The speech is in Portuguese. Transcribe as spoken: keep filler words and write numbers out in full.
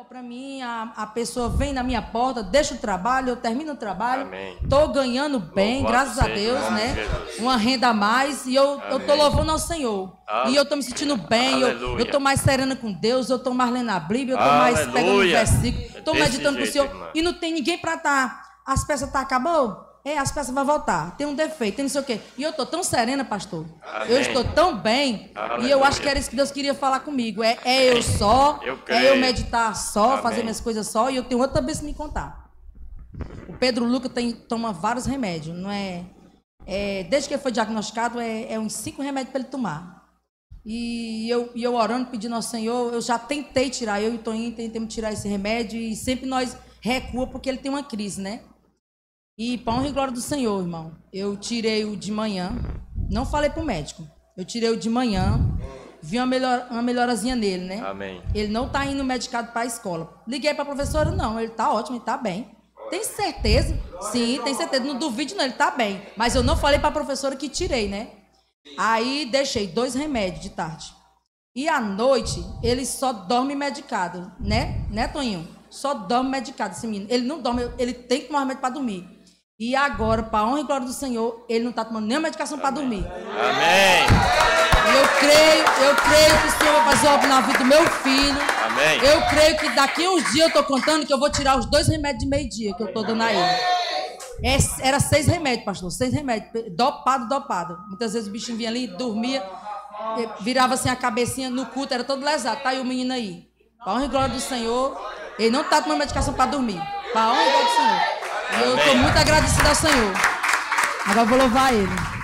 para mim, a, a pessoa vem na minha porta, deixa o trabalho, eu termino o trabalho. Amém. Tô ganhando bem, Louvado graças a seja Deus, o nome né? de Jesus. Uma renda a mais e eu, eu tô Amém. louvando ao Senhor. Ale- E eu tô me sentindo bem, eu, Aleluia. eu tô mais serena com Deus, eu tô mais lendo a Bíblia, eu tô mais Aleluia. pegando um versículo, tô Desse meditando com o jeito, Senhor. irmã. E não tem ninguém para tá, as peças tá acabou. É, as peças vão voltar. Tem um defeito, tem não sei o quê. E eu tô tão serena, pastor. Amém. Eu estou tão bem. Aleluia. E eu acho que era isso que Deus queria falar comigo. É, é eu só, Eu é creio. eu meditar só, Amém. fazer minhas coisas só. E eu tenho outra vez me contar. O Pedro Luca tem, toma vários remédios. Não é, é, desde que ele foi diagnosticado, é, é uns cinco remédios para ele tomar. E eu, e eu orando, pedindo ao Senhor, eu já tentei tirar, eu e o Toninho tentamos tirar esse remédio. E sempre nós recua porque ele tem uma crise, né? E para honra e glória do Senhor, irmão, eu tirei o de manhã, não falei pro médico, eu tirei o de manhã, vi uma, melhor, uma melhorazinha nele, né? Amém. Ele não tá indo medicado para a escola. Liguei para a professora, não, ele tá ótimo, ele tá bem. Tem certeza? Sim, tem certeza, não duvide não, ele tá bem. Mas eu não falei para a professora que tirei, né? Aí deixei dois remédios de tarde. E à noite, ele só dorme medicado, né? Né, Toninho? Só dorme medicado, esse menino. Ele não dorme, ele tem que tomar remédio para dormir. E agora, para a honra e glória do Senhor, ele não está tomando nenhuma medicação para dormir. Amém. E eu creio, eu creio que o Senhor vai fazer obra na vida do meu filho. Amém. Eu creio que daqui a uns dias eu estou contando que eu vou tirar os dois remédios de meio-dia que eu estou dando a ele. É, era seis remédios, pastor, seis remédios, dopado, dopado. Muitas vezes o bichinho vinha ali, dormia, virava assim a cabecinha no culto, era todo lesado. Tá aí o menino aí. Para a honra e glória do Senhor, ele não está tomando medicação para dormir. Para a honra e glória do Senhor. E eu estou muito agradecida ao Senhor. Agora eu vou louvar ele.